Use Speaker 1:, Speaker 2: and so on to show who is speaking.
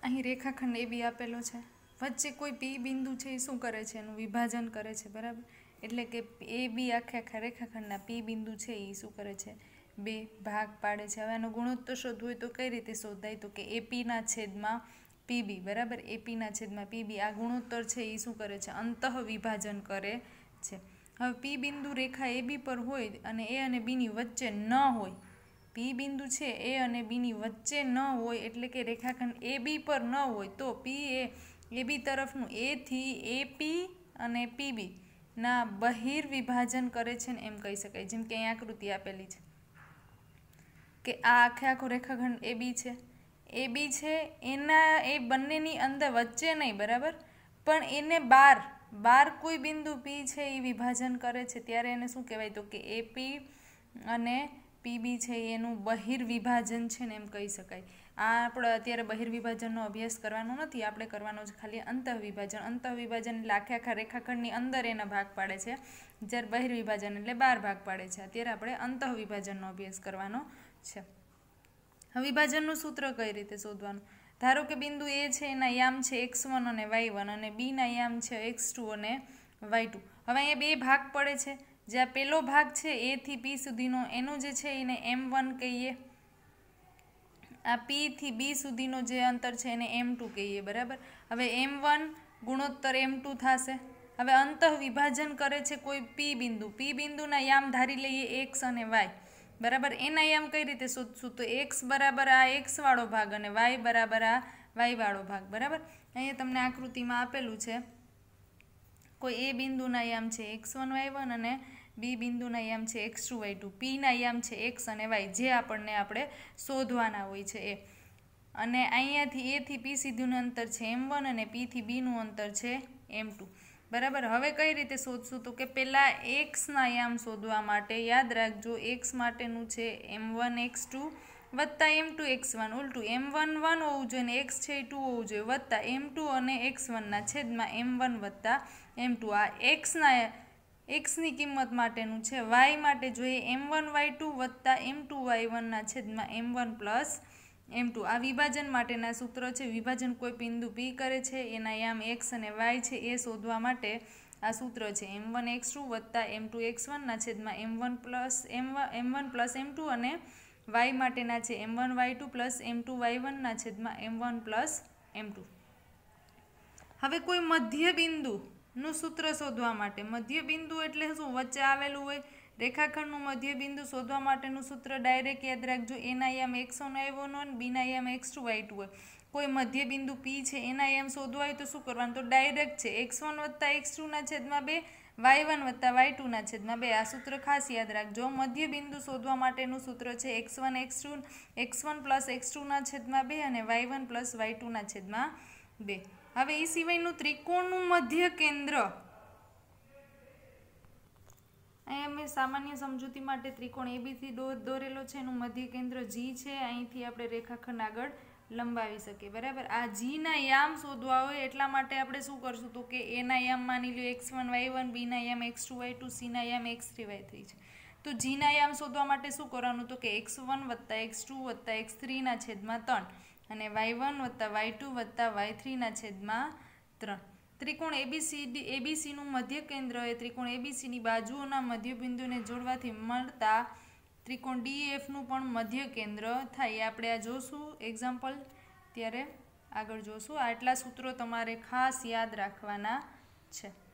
Speaker 1: અહીં રેખાખંડ એ બી આપેલો છે, વચ્ચે કોઈ પી બિંદુ છે એ શું કરે છે, એનું વિભાજન કરે છે, બરાબર. એટલે કે એ બી આખા રેખાખંડના પી બિંદુ છે એ શું કરે છે, બે ભાગ પાડે છે. હવે આનો ગુણોત્તર શોધવું હોય તો કઈ રીતે શોધાય, તો કે એપીના છેદમાં પીબી, બરાબર. એપીના છેદમાં પીબી આ ગુણોત્તર છે એ શું કરે છે, અંતઃ વિભાજન કરે છે. હવે પી બિંદુ રેખા એ બી પર હોય અને એ અને બીની વચ્ચે ન હોય, પી બિંદુ છે એ અને બીની વચ્ચે ન હોય, એટલે કે રેખાખંડ એ બી પર ન હોય, તો પી એ બી તરફનું એથી એપી અને પીબી ના બહિર્વિભાજન કરે છે ને એમ કહી શકાય. જેમ કે અહીં આકૃતિ આપેલી છે કે આ આખો રેખાખંડ એ બી છે, એ બી છે એના એ બંનેની અંદર વચ્ચે નહીં, બરાબર, પણ એને બાર કોઈ બિંદુ પી છે એ વિભાજન કરે છે, ત્યારે એને શું કહેવાય, તો કે એપી અને પીબી છે એનું બહિર્વિભાજન છે ને એમ કહી શકાય. આ આપણે અત્યારે બહિર્વિભાજનનો અભ્યાસ કરવાનો નથી, આપણે કરવાનો છે ખાલી અંતઃવિભાજન. અંતઃવિભાજન એટલે આખા રેખાખંડની અંદર એના ભાગ પાડે છે, જ્યારે બહિર્વિભાજન એટલે 12 ભાગ પાડે છે. અત્યારે આપણે અંતઃવિભાજનનો અભ્યાસ કરવાનો છે. વિભાજનનું સૂત્ર કઈ રીતે શોધવાનું? ધારો કે બિંદુ એ છે એના યામ છે x1 અને y1 અને બીના યામ છે x2 અને y2. હવે અહીંયા બે ભાગ પડે છે, જ્યાં પહેલો ભાગ છે એ થી પી સુધીનો, એનો જે છે એને m1 કહીએ, આ પી થી બી સુધીનો જે અંતર છે એને m2 કહીએ, બરાબર. હવે m1 ગુણોત્તર m2 થશે. હવે અંતઃ વિભાજન કરે છે કોઈ પી બિંદુના યામ ધારી લઈએ x અને y, બરાબર. એના યામ કઈ રીતે શોધશું, તો x બરાબર આ x વાળો ભાગ અને y બરાબર આ y વાળો ભાગ, બરાબર. અહીંયા તમને આકૃતિમાં આપેલું છે, કોઈ એ બિંદુના યામ છે x1 y1 અને બી બિંદુના યામ છે x2 y2, પીના યામ છે x અને y, જે આપણે શોધવાના હોય છે એ. અને અહીંયાથી એ થી પી સુધીનું અંતર છે m1 અને પી થી બીનું અંતર છે m2, બરાબર. હવે કઈ રીતે શોધશું, તો કે પહેલાં એક્સના યામ શોધવા માટે યાદ રાખજો, એક્સ માટેનું છે m1 x2 વત્તા m2 x1, ઉલટું m1 1 હોવું જોઈએ અને x છે એ 2 હોવું જોઈએ, વત્તા m2 અને x1ના છેદમાં m1 વત્તા m2. આ એક્સની કિંમત માટેનું છે. y માટે જોઈએ m1 y2 વત્તા m2 y1ના છેદમાં m1 પ્લસ m2. આ વિભાજન માટેના સૂત્ર છે. વિભાજન કોઈ બિંદુ પી કરે છે એના યામ x અને y છે એ શોધવા માટે આ સૂત્ર છે m1 x2 વત્તા m2 x1ના છેદમાં m1 પ્લસ m2 અને y માટેના છે m1 y2 પ્લસ m2 y1ના છેદમાં m1 પ્લસ m2. હવે કોઈ મધ્ય બિંદુનું સૂત્ર શોધવા માટે, મધ્ય બિંદુ એટલે શું, વચ્ચે આવેલું હોય. રેખાખંડનું મધ્ય બિંદુ શોધવા માટેનું સૂત્ર ડાયરેક્ટ યાદ રાખજો, એના યામ x1 y1 અને બીના યામ x2 y2 હોય. કોઈ મધ્ય બિંદુ p છે એના યામ શોધવા હોય તો શું કરવાનું, તો ડાયરેક્ટ છે x1 વત્તા x2ના છેદમાં 2, y1 વત્તા y2ના છેદમાં 2. આ સૂત્ર ખાસ યાદ રાખજો. મધ્ય બિંદુ શોધવા માટેનું સૂત્ર છે x1 પ્લસ x2ના છેદમાં 2 અને y1 પ્લસ y2ના છેદમાં 2. હવે એ સિવાયનું ત્રિકોણનું મધ્ય કેન્દ્ર, અહીંયા મેં સામાન્ય સમજૂતી માટે ત્રિકોણ એબીસી દોરેલો છે, એનું મધ્ય કેન્દ્ર જી છે. અહીંથી આપણે રેખાખંડ આગળ લંબાવી શકીએ, બરાબર. આ જીના યામ શોધવા હોય એટલા માટે આપણે શું કરશું, તો કે એના યામ માની લો x1 y1, બીના યામ x2 y2, સીના યામ x3 y3 છે. તો જીના યામ શોધવા માટે શું કરવાનું, તો કે x1 વત્તા x2 વત્તા x3ના છેદમાં 3 અને y1 વત્તા y2 વત્તા y3ના છેદમાં 3. ત્રિકોણ એબીસીનું મધ્ય કેન્દ્ર એ ત્રિકોણ એબીસીની બાજુઓના મધ્યબિંદુને જોડવાથી મળતા ત્રિકોણ ડીએફનું પણ મધ્ય કેન્દ્ર થાય. આપણે આ જોશું એક્ઝામ્પલ, ત્યારે આગળ જોશું. આટલા સૂત્રો તમારે ખાસ યાદ રાખવાના છે.